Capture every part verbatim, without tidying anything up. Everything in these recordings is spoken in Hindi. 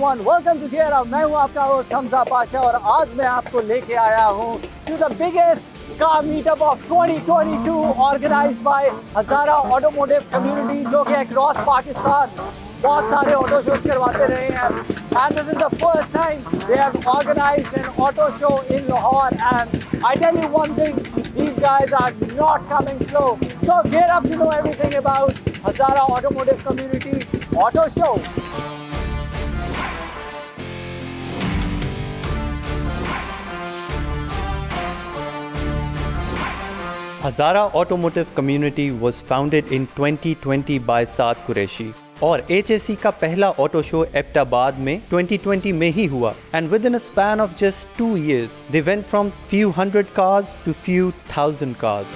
everyone, welcome to Gear Up। मैं हूँ आपका होस्ट हमजा पाशा और आज मैं आपको लेके आया हूँ to the biggest car meetup of twenty twenty-two organized by Hazara Automotive Community जो कि across पाकिस्तान बहुत सारे ऑटो शोज करवाते रहे हैं and this is the first time they have organized an auto show in Lahore and I tell you one thing, these guys are not coming slow. So gear up to know everything about Hazara Automotive Community Auto Show. Hazara Automotive Community was founded in twenty twenty by Saad Qureshi और H A C का पहला ऑटो शो एबटाबाद में twenty twenty में ही हुआ and within a span of just two years they went from few hundred cars to few thousand cars.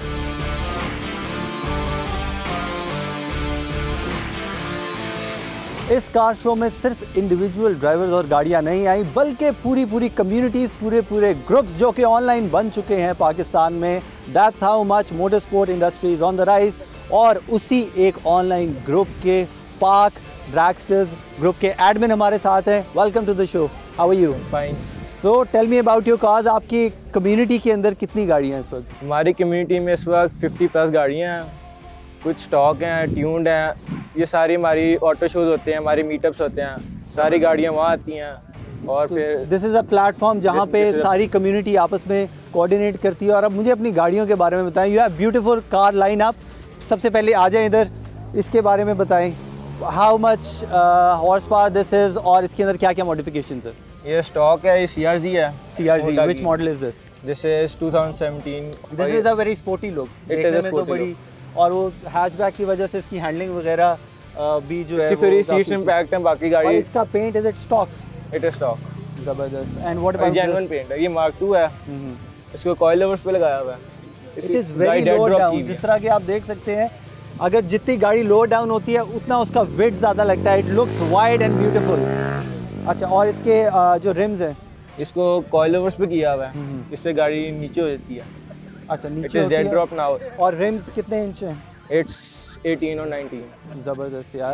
इस कार शो में सिर्फ इंडिविजुअल ड्राइवर्स और गाड़ियां नहीं आई बल्कि पूरी पूरी कम्युनिटीज़ पूरे पूरे ग्रुप्स जो कि ऑनलाइन बन चुके हैं पाकिस्तान में। That's how much motor sport industry is on the rise और उसी एक ऑनलाइन ग्रुप के पार्क ड्रैगस्टर्स ग्रुप के एडमिन हमारे साथ हैं। Welcome to the show, how are you? Fine. So tell me about your cars. आपकी कम्युनिटी के अंदर कितनी गाड़ियाँ हैं इस वक्त? हमारी कम्युनिटी में इस वक्त फिफ्टी प्लस गाड़ियाँ हैं, कुछ स्टॉक हैं, ट्यून्ड हैं। ये सारी हमारी ऑटो शोज होते हैं, हमारी मीटअप्स होते हैं, सारी गाड़ियाँ वहाँ आती हैं और फिर दिस इज़ अ प्लेटफॉर्म जहाँ पे सारी कम्युनिटी आपस में कोऑर्डिनेट करती है। और अब मुझे अपनी गाड़ियों के बारे में बताएं। You have beautiful car line up. सबसे पहले आ जाएं इधर, इसके बारे में बताएं। How much horse power this is और इसके अंदर क्या क्या मॉडिफिकेशंस है? ये स्टॉक है, ये सी आर जी है। C R G, which model is this? This is twenty seventeen। This is a very sporty look, देखने में तो बड़ी, और वो हैचबैक की वजह से इसकी हैंडलिंग वगैरह भी जो है इसकी थोड़ी सीट्स इंपैक्ट है बाकी गाड़ी। और इसका paint is it stock? It is stock. जबरदस्त। And what about genuine paint है, ये मार्क टू है। इसको कॉइल लवर्स पे लगाया हुआ है। It is very low down, जिस तरह के आप देख सकते हैं अगर जितनी गाड़ी लो डाउन होती है उतना उसका वेट ज़्यादा लगता है। It looks wide and beautiful. अच्छा, और इसके जो रिम्स हैं इसको कॉइल लवर्स पे किया हुआ है, इससे गाड़ी नीचे हो जाती है। अच्छा, नीचे होती है। Dead drop now. और रिम्स कितने इंच हैं? इट्स eighteen और nineteen। ज़बरदस्त यार।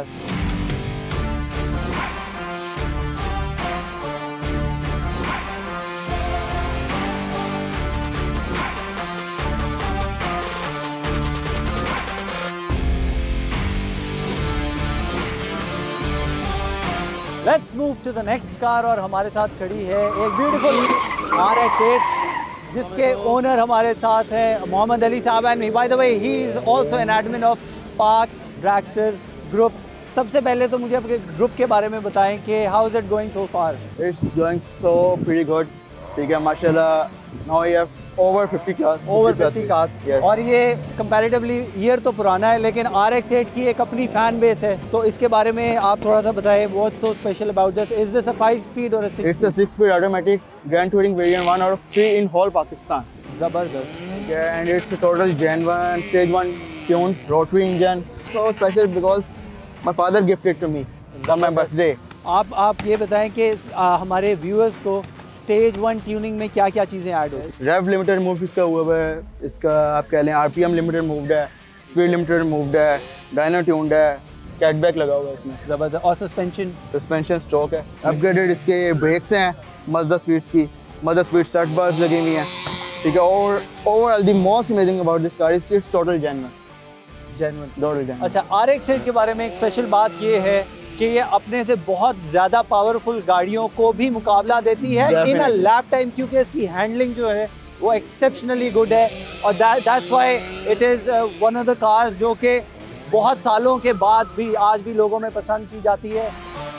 Let's move to the next car और हमारे साथ खड़ी है एक ब्यूटीफुल आर एक्स एट जिसके ओनर हमारे साथ हैं मोहम्मद अली साहब। And by the way he is also an admin of park dragsters group. सबसे पहले तो मुझे आपके ग्रुप के बारे में बताएं कि how is it going so far? It's going so pretty good. ठीक है, माशाल्लाह। Now we have over fifty cars। Over fifty cars। और ये कंपैरेटिवली ईयर तो पुराना है लेकिन आर एक्स एट की एक अपनी फैन बेस है, तो इसके बारे में आप थोड़ा सा बताएं। What's so special about this? Is this a five speed और a six? It's a six speed automatic grand touring variant, one out of three in whole Pakistan। जबरदस्त। Yeah, and it's a total Gen one stage one tuned rotary engine, so special because my father gifted to me on my birthday। आप आप ये बताएं कि आ, हमारे व्यूअर्स को स्टेज वन ट्यूनिंग में क्या क्या चीज़ें ऐड हो? रेव लिमिटेड मूव इसका हुआ है, इसका आप कह लें आरपीएम लिमिटेड मूव्ड है, स्पीड लिमिटेड मूव्ड है, डायनो ट्यून्ड है, कैटबैक लगा हुआ है इसमें। ज़बरदस्त। और सस्पेंशन? सस्पेंशन स्ट्रोक है। अपग्रेडेड इसके ब्रेक्स हैं, मज़दा स्पीड्स की, मज़दा स्पीड स्टार्ट बार्स लगी हुई हैं। ठीक है, और overall the most amazing about this car is it's total genuine. Genuine total genuine. अच्छा, आर एक्स एट के बारे में एक स्पेशल बात ये है कि ये अपने से बहुत ज़्यादा पावरफुल गाड़ियों को भी मुकाबला देती है इन अ लैप टाइम, क्योंकि इसकी हैंडलिंग जो है वो एक्सेप्शनली गुड है। और that's why it is one of the cars जो कि बहुत सालों के बाद भी आज भी लोगों में पसंद की जाती है।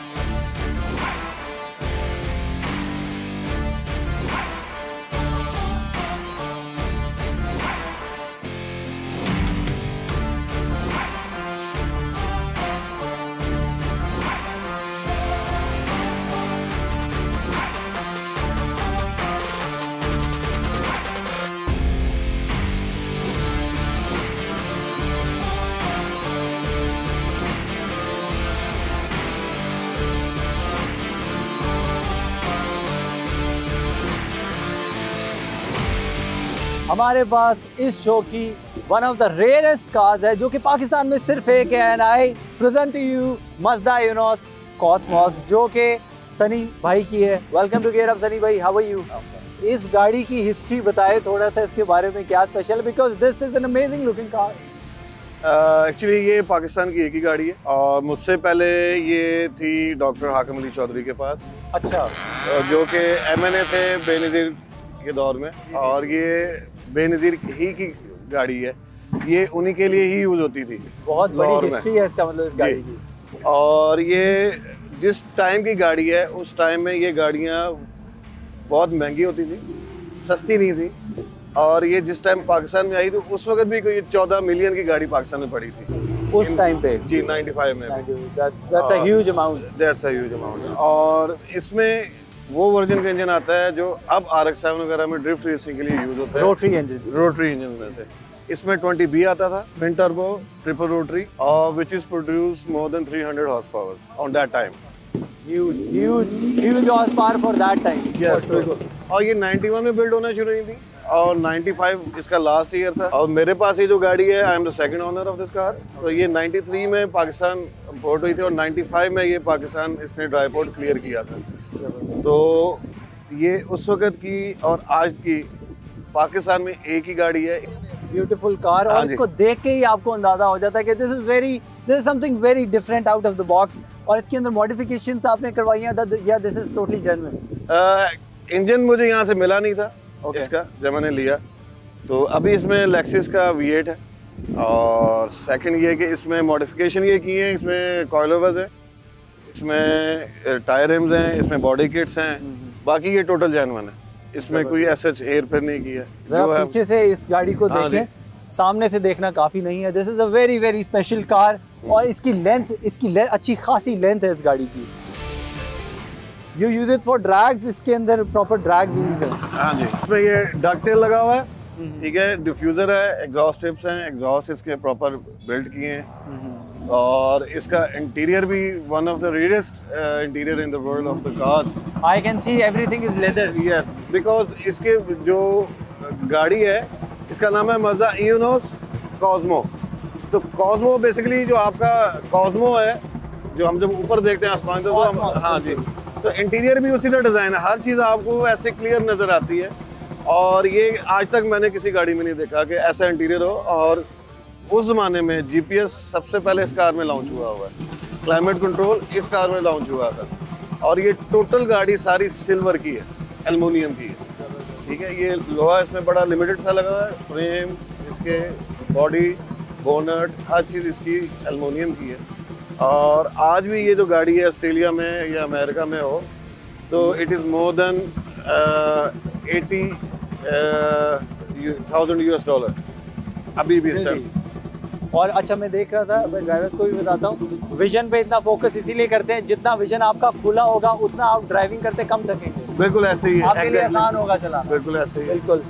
हमारे पास इस शो की one of the rarest cars है जो कि पाकिस्तान में सिर्फ एक है। And I present to you Mazda Eunos Cosmos जो कि सनी भाई की है। Welcome to gear up Sunny भाई, हाउ आर यू? इस गाड़ी की हिस्ट्री बताए थोड़ा सा, इसके बारे में क्या special, because this is an amazing looking car. Actually uh, ये पाकिस्तान की एक ही गाड़ी है और मुझसे पहले ये थी डॉक्टर हाकिम अली चौधरी के पास। अच्छा। uh, जो कि एम एन ए थे बेनज़ीर के दौर में, और ये बेनज़ीर ही की गाड़ी है, ये उन्हीं के लिए ही यूज होती थी। बहुत बड़ी हिस्ट्री है इसका मतलब इस गाड़ी की। और ये जिस टाइम की गाड़ी है उस टाइम में ये गाड़ियाँ बहुत महंगी होती थी, सस्ती नहीं थी। और ये जिस टाइम पाकिस्तान में आई तो उस वक्त भी कोई चौदह मिलियन की गाड़ी पाकिस्तान में पड़ी थी उस टाइम पे। जी पचानवे में। That's, that's a huge amount. That's a huge amount. और इसमें वो वर्जन का इंजन आता है जो अब आर एक्स सेवन वगैरह में ड्रिफ्ट रेसिंग के लिए यूज होता है। Rotary engine. रोटरी इंजन में से इसमें ट्वेंटी बी आता था, ट्विन टर्बो, ट्रिपल रोटरी, और which is produce more than three hundred horse power on that time. Huge, huge, huge horsepower for that time. Yes, बिल्कुल। और ये इक्यानवे में बिल्ड होना शुरू हुई थी और पचानवे इसका लास्ट ईयर था। और मेरे पास ये जो गाड़ी है, I am the second owner of this car. तो ये तिरानवे में पाकिस्तान पोर्ट हुई थी और पचानवे में ये पाकिस्तान इसने ड्राई पोर्ट क्लियर किया था। तो ये उस वक्त की और आज की पाकिस्तान में एक ही गाड़ी है। ब्यूटीफुल कार, और इसको देख के ही आपको अंदाजा हो जाता है कि this is very this is something very different out of the box. और इसके अंदर मॉडिफिकेशंस आपने करवाई हैं या this is totally genuine? Engine मुझे यहाँ से मिला नहीं था okay. इसका जब मैंने लिया। तो अभी इसमें लेक्सिस का वी एट है, और सेकंड ये कि इसमें मॉडिफिकेशन ये की है, इसमें कॉइलोवर्स है, इसमें टायर रिम्स हैं, इसमें बॉडी किट्स हैं, बाकी ये टोटल जेन्युइन है, इसमें कोई ऐसा हेर फेर नहीं किया। जरा पीछे से इस गाड़ी को देखें, सामने से देखना काफी नहीं है। This is a very very special car, और इसकी लेंथ इसकी ले, अच्छी खासी लेंथ है इस गाड़ी की। You use it for drags, इसके अंदर प्रॉपर ड्रैग व्हील्स है। हाँ जी, इसमें ये डकटेल लगा हुआ है, ठीक है, डिफ्यूजर है, एग्जॉस्ट टिप्स हैं, एग्जॉस्ट इसके प्रॉपर बिल्ड किए हैं, और इसका इंटीरियर भी one of the rarest interior in the world of the cars. I can see everything is leather. Yes, because इसके जो गाड़ी है इसका नाम है मज़दा इयोनोस कॉस्मो। तो कॉस्मो बेसिकली जो आपका कॉस्मो है, जो हम जब ऊपर देखते हैं आसमान तो हम, हाँ जी, तो इंटीरियर भी उसी का डिज़ाइन है, हर चीज़ आपको ऐसे क्लियर नज़र आती है। और ये आज तक मैंने किसी गाड़ी में नहीं देखा कि ऐसा इंटीरियर हो। और उस ज़माने में जीपीएस सबसे पहले इस कार में लॉन्च हुआ हुआ है, क्लाइमेट कंट्रोल इस कार में लॉन्च हुआ था। और ये टोटल गाड़ी सारी सिल्वर की है, एल्युमिनियम की है, ठीक है। ये लोहा इसमें बड़ा लिमिटेड सा लगा है, फ्रेम इसके, बॉडी, बोनट, हर चीज़ इसकी एल्युमिनियम की है। और आज भी ये जो गाड़ी है ऑस्ट्रेलिया में या अमेरिका में हो तो it is more than eighty thousand US dollars अभी भी इस टाइम। और अच्छा, मैं देख रहा था, मैं ड्राइवर्स को भी बताता हूँ, विजन पे इतना फोकस इसीलिए करते हैं, जितना विजन आपका खुला होगा उतना आप ड्राइविंग करते कम थकेंगे। बिल्कुल ऐसे ही है, आपके लिए आसान होगा चला। बिल्कुल ऐसे ही, बिल्कुल।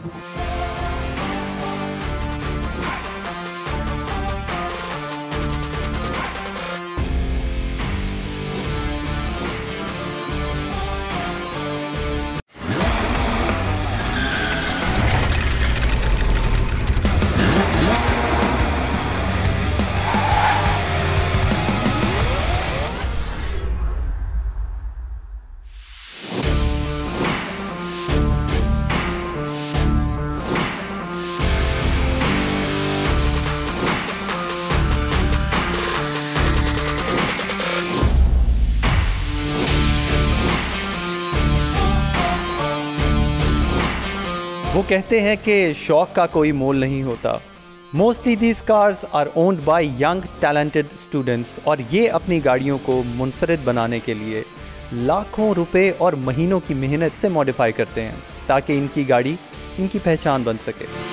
वो कहते हैं कि शौक का कोई मोल नहीं होता। Mostly these cars are owned by young talented students, और ये अपनी गाड़ियों को मुनफरिद बनाने के लिए लाखों रुपए और महीनों की मेहनत से मॉडिफाई करते हैं ताकि इनकी गाड़ी इनकी पहचान बन सके।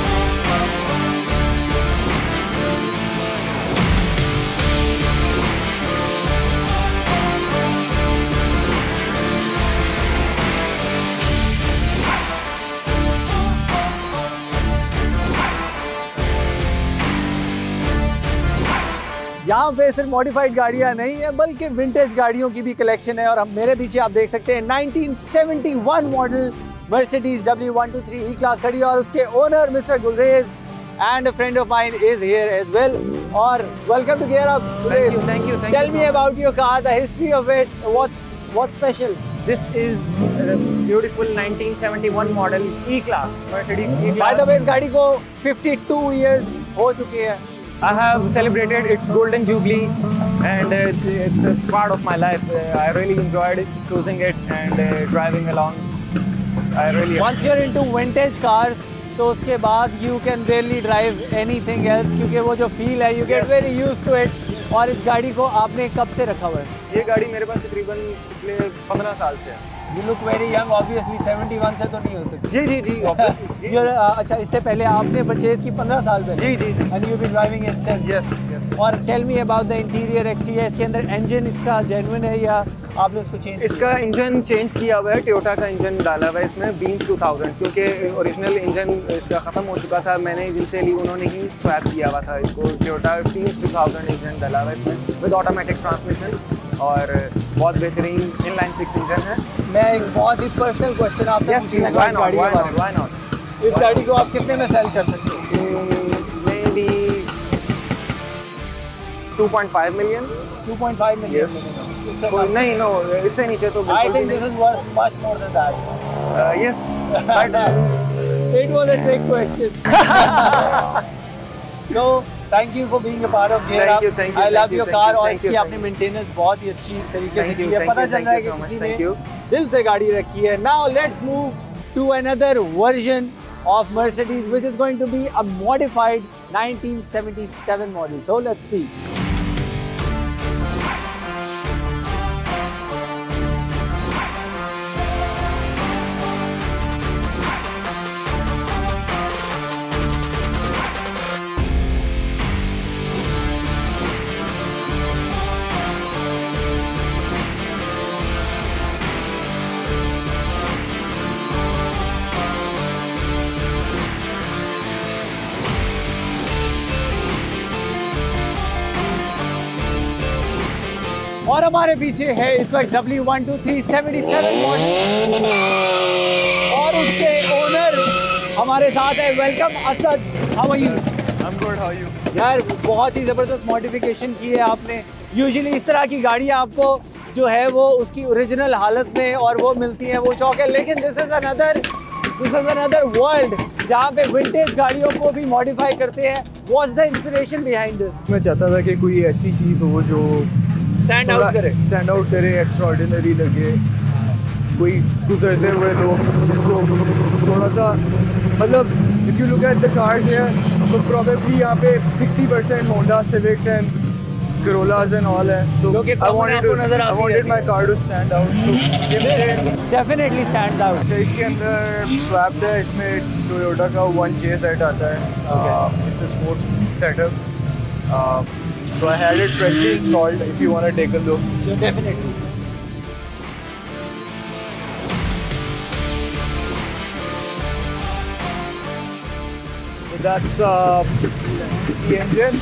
यहाँ पे सिर्फ मॉडिफाइड गाड़ियाँ नहीं है बल्कि विंटेज गाड़ियों की भी कलेक्शन है। और हम मेरे पीछे आप देख सकते हैं nineteen seventy one model Mercedes W one two three E class खड़ी है, और उसके owner mister Gulrez and a friend of mine is here as well. Or welcome to Gear Up. Thank you, thank you, thank Tell you me so about your car, the history of it. What's What's special? This is a beautiful nineteen seventy-one model E-Class, Mercedes E-Class. By the way, इस गाड़ी को fifty-two years हो चुकी है. I have celebrated its golden jubilee, and uh, it's a part of my life. Uh, I really enjoyed cruising it and uh, driving along. I really. Once you're into vintage cars, तो उसके बाद you can really drive anything else क्योंकि वो जो feel है, you get Yes. very used to it. और इस गाड़ी को आपने कब से रखा हुआ है? ये गाड़ी मेरे पास तकरीबन पिछले पंद्रह साल से है। You look very young, obviously seventy-one से तो नहीं हो सकती। जी जी जी obviously। You're, uh, अच्छा इससे पहले आपने परचेज की पंद्रह साल पहले? जी जी। And you've been driving it since? Yes yes। और tell me about the interior, exterior, इसके अंदर engine इसका genuine है या आपने उसको change इसका इंजन चेंज किया हुआ है, टोयोटा का इंजन डाला हुआ है इसमें बीन्स टू थाउज़ेंड, क्योंकि ओरिजिनल इंजन इसका ख़त्म हो चुका था। मैंने जिनसे ली उन्होंने ही स्वैप किया हुआ था इसको। Toyota beams two thousand engine डाला हुआ है इसमें विद ऑटोमेटिक ट्रांसमिशन और बहुत बेहतरीन इनलाइन सिक्स इंजन है। मैं एक बहुत ही पर्सनल क्वेश्चन आपसे Yes, पूछूंगा why इस not? गाड़ी Why के बारे not? में। Why not? इस गाड़ी को आप कितने में सेल कर सकते हो? Maybe two point five million। two point five million। Yes। इससे कोई- कम? नहीं नो इससे नीचे तो I बिल्कुल भी think this नहीं। is worth much more than that. Uh, yes, but It was a trick question. So, thank you for being a part of Gear Thank Up. you, thank you, I love thank you, your thank car you, और thank you, इसकी sir. आपने मेंटेनेंस बहुत ही अच्छी तरीके से Thank की you, है। thank पता you, चल thank रहा है you कि so much, किसी thank ने you. दिल से गाड़ी रखी है। Now let's move to another version of Mercedes, which is going to be a modified nineteen seventy-seven model. So let's see. और हमारे पीछे है इस वक्त W one two three seven seven model और उसके ओनर हमारे साथ है। Welcome Asad, how are you? I'm good, how are you? यार बहुत ही ज़बरदस्त मॉडिफिकेशन की है आपने। यूजुअली इस तरह की गाड़ियाँ आपको जो है वो उसकी ओरिजिनल हालत में और वो मिलती हैं, वो शौक है, लेकिन this is another this is another world जहाँ पे विंटेज गाड़ियों को भी मॉडिफाई करते हैं। What's the inspiration behind this? मैं चाहता था कि कोई ऐसी चीज़ हो जो स्टैंड आउट करे। स्टैंड आउट करे, एक्स्ट्राऑर्डिनरी लगे, कोई गुजरते हुए लोग जिसको थोड़ा सा मतलब if you look at the cars here तो प्रोबेबली यहाँ पे sixty percent Honda Civics and Corollas and all है। So जो कि I common wanted आपको to नजर I आती है wanted my car to stand out। So ये मुझे डेफिनेटली स्टैंड आउट। तो इसके अंदर स्वैप्ड है, इसमें टोयोटा का वन जे सेट आता है। It's a sports setup. So I had it freshly installed if you want to take a look। So definitely. So that's uh, the engine।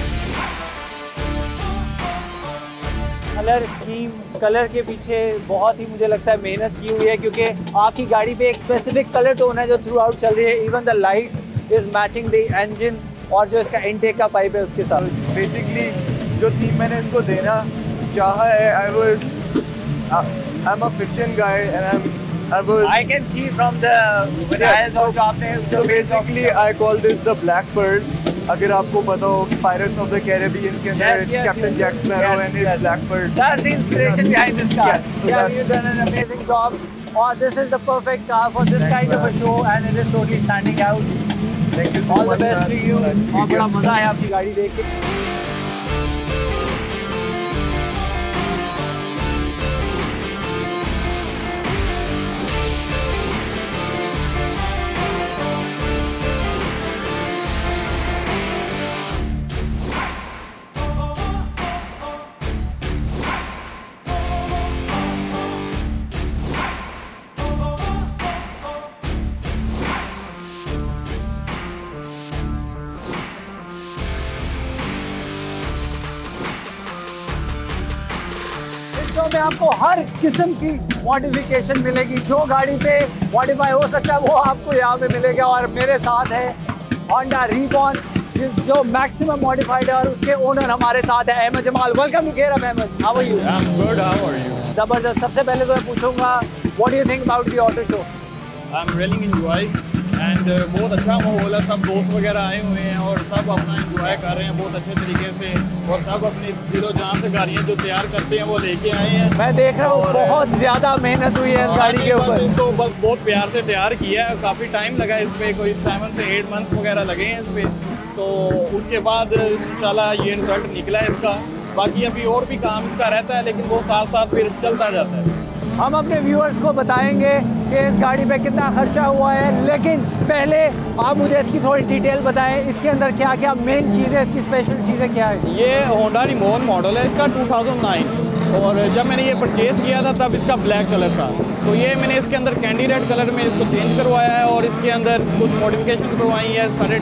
Colour scheme, colour के पीछे बहुत ही मुझे लगता है मेहनत की हुई है क्योंकि आपकी गाड़ी पे एक स्पेसिफिक कलर टोन है जो थ्रू आउट चल रही है। Even the light is matching the engine और जो इसका इनटेक का पाइप है उसके साथ। बेसिकली जो थीम मैंने इसको देना चाहा है, I was I am a fiction guy and I am I was I can see from the videos और जो आपने So basically I call this the black pearl। अगर आपको पता हो Pirates of the Caribbean के अंदर Yes, yes, Captain yes, Jack Sparrow yes, and his yes. black pearl। That's the inspiration behind this car. Yes, so Yeah, that's- you've done an amazing job. Oh, this is the perfect car for this Thanks, kind of a man. show and it is totally standing out. Thank you so All the much, best man। to you। Thank और बड़ा you। मजा आया आपकी गाड़ी देख के। शो में आपको हर किस्म की मॉडिफिकेशन मिलेगी। जो गाड़ी पे मॉडिफाई हो सकता है वो आपको यहाँ पे मिलेगा। और मेरे साथ है होंडा रिबॉन जो मैक्सिमम मॉडिफाइड है, और उसके ओनर हमारे साथ है Ahmed Jamal. Welcome to gear up Ahmed, how are you? I am good, how are you? जबरदस्त। सबसे पहले तो मैं पूछूंगा, what do you think about the auto show? I am really enjoy and बहुत अच्छा माहौल है, सब दोस्त वगैरह आए हुए हैं और सब अपना एंजॉय कर रहे हैं बहुत अच्छे तरीके से, और सब अपनी दिलो जान से गाड़ियाँ जो तैयार करते हैं वो लेके आए हैं। मैं देख रहा हूँ बहुत ज़्यादा मेहनत हुई है इस गाड़ी के ऊपर। तो बस बहुत प्यार से तैयार किया है, काफ़ी टाइम लगा इस पर, कोई सेवन से एट मंथ्स वगैरह लगे हैं इस पर। तो उसके बाद इंशाल्लाह ये रिजल्ट निकला है इसका। बाकी अभी और भी काम इसका रहता है, लेकिन वो साथ साथ फिर चलता जाता है। हम अपने व्यूअर्स को बताएंगे कि इस गाड़ी पे कितना खर्चा हुआ है, लेकिन पहले आप मुझे इसकी थोड़ी डिटेल बताएं, इसके अंदर क्या क्या मेन चीज़ें, इसकी स्पेशल चीज़ें क्या है? ये होंडा रिमोन मॉडल है इसका टू थाउजेंड नाइन, और जब मैंने ये परचेज़ किया था तब इसका ब्लैक कलर था, तो ये मैंने इसके अंदर कैंडी रेड कलर में इसको चेंज करवाया है, और इसके अंदर कुछ मॉडिफिकेशन करवाई है। साढ़े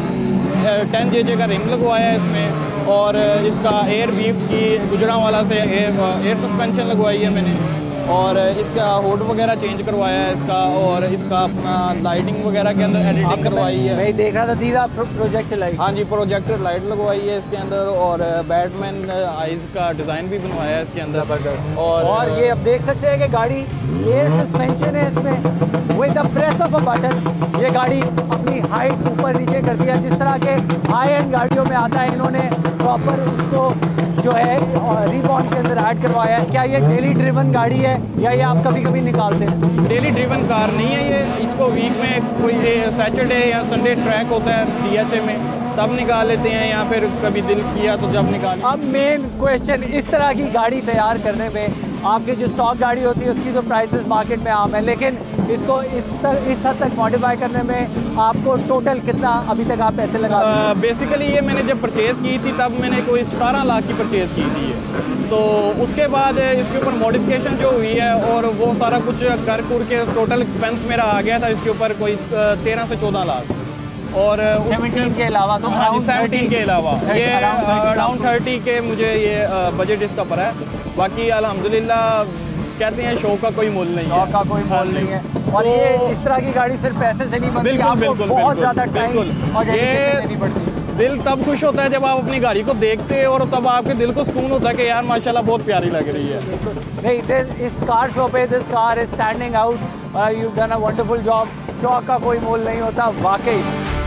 टेन जे जे का रिम लगवाया है इसमें, और इसका एयर बीफ की गुजरांवाला से एयर एयर सस्पेंशन लगवाई है मैंने, और इसका हुड वगैरह चेंज करवाया है इसका, और इसका अपना लाइटिंग वगैरह के अंदर एडिटिंग करवाई है। मैं देख रहा था दीदा प्रोजेक्टर लाइट। हाँ जी, प्रोजेक्टर लाइट लगवाई है इसके अंदर, और बैटमैन आइज का डिज़ाइन भी बनवाया है इसके अंदर। और और ये अब देख सकते हैं कि गाड़ी एयर सस्पेंशन है इसमें, with the press of a button ये गाड़ी अपनी हाइट ऊपर नीचे कर दिया। जिस तरह के हाई एंड गाड़ियों में आता है, इन्होंने प्रॉपर उसको जो है रिबॉन्ड के अंदर ऐड करवाया है। क्या ये डेली ड्रिवन गाड़ी है या ये आप कभी कभी निकालते हैं? डेली ड्रिवन कार नहीं है ये, इसको वीक में कोई सैटरडे या संडे ट्रैक होता है डीएचए में, तब निकाल लेते हैं, या फिर कभी दिल किया तो जब निकाल। अब मेन क्वेश्चन, इस तरह की गाड़ी तैयार करने में आपकी जो स्टॉक गाड़ी होती है उसकी तो प्राइसेस मार्केट में आम है, लेकिन इसको इस तक इस हद तक मॉडिफाई करने में आपको टोटल कितना अभी तक आप पैसे लगा? बेसिकली ये मैंने जब परचेज़ की थी तब मैंने कोई सतारह लाख की परचेज़ की थी ये, तो उसके बाद इसके ऊपर मॉडिफिकेशन जो हुई है और वो सारा कुछ कर कुर के टोटल एक्सपेंस मेरा आ गया था इसके ऊपर कोई तेरह से चौदह लाख, और सेवनटीन के अलावा तो हाँ जी सेवनटीन के अलावा ये अराउंड थर्टी के मुझे ये बजट इसका पड़ा है। बाकी अल्हम्दुलिल्लाह कहते हैं शौक का कोई मोल नहीं है, शौक का कोई मोल नहीं है, और तो ये इस तरह की गाड़ी सिर्फ पैसे से नहीं बनती, बिल्कुल आपको बिल्कुल बहुत ज़्यादा बिल्कुल, टाइम बिल्कुल। और डेडिकेशन ये देनी पड़ती है। दिल तब खुश होता है जब आप अपनी गाड़ी को देखते हैं, और तब आपके दिल को सुकून होता है कि यार माशाल्लाह बहुत प्यारी लग रही है। नहीं, this, इस कार शो पे this car is standing out, you done a wonderful job. शौक का कोई मोल नहीं होता वाकई।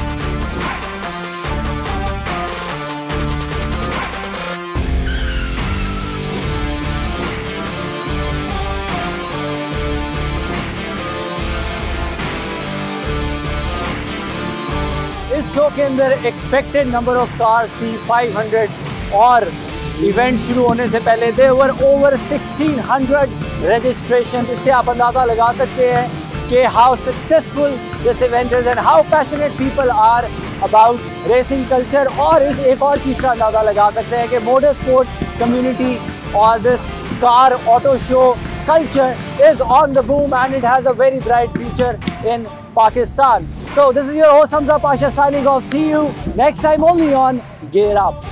इस शो के अंदर एक्सपेक्टेड नंबर ऑफ कार्स थी फाइव हंड्रेड, और इवेंट शुरू होने से पहले there were over sixteen hundred registration. इससे आप अंदाज़ा लगा सकते हैं कि how successful this event is and how passionate people are about racing culture. और इस एक और चीज़ का अंदाज़ा लगा सकते हैं कि मोटर स्पोर्ट कम्युनिटी और this car auto show culture is on the boom, and it has a very bright future in Pakistan. So this is your host Hamza Pasha signing off. See you next time only on Gear Up.